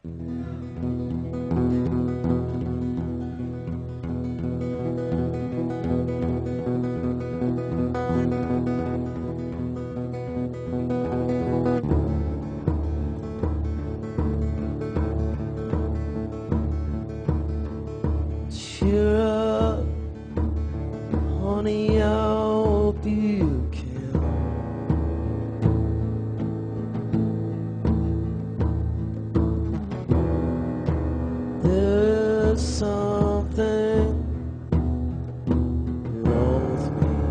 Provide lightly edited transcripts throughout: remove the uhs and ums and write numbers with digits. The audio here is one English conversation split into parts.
Cheer up, honey, I hope you can. There's something wrong with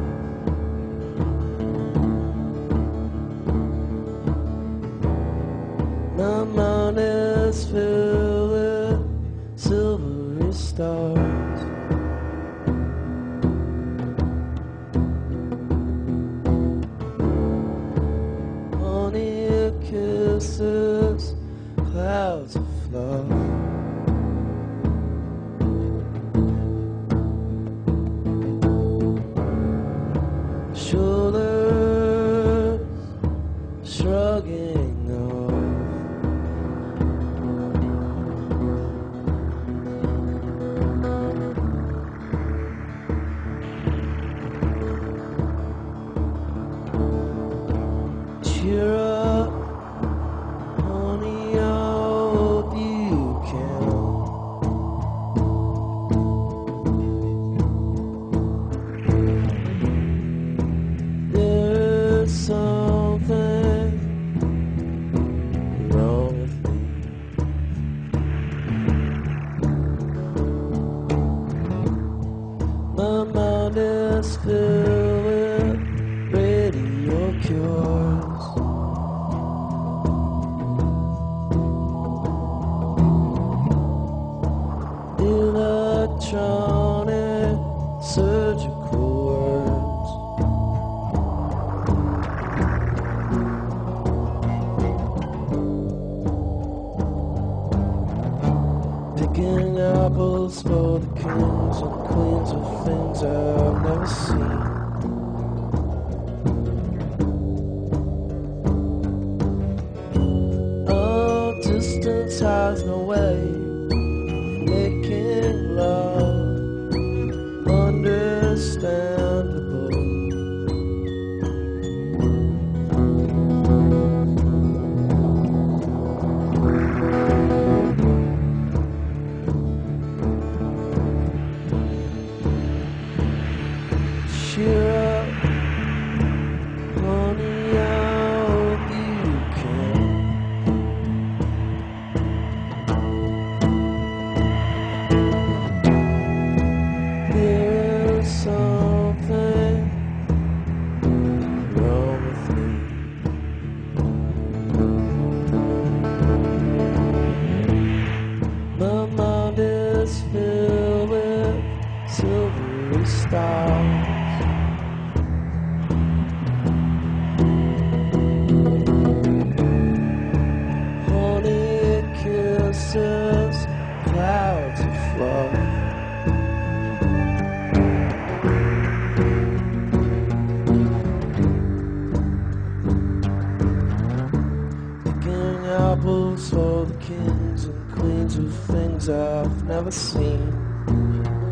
me. My mind is filled with silvery stars. Honey, your kisses, clouds of love. Shoulders shrugging off. Cheer up, honey, I hope you can. There's something wrong with me. My mind is filled with radio cures. Electronic surgical words. Picking apples for the kings and queens of things I've never seen. Oh, distance has no way of making love understandable. Cheer up, honey, I hope you can. There's something wrong with me. My mind is filled with silvery stars. Honey kisses, clouds of love. Picking apples for the kings and queens of things I've never seen.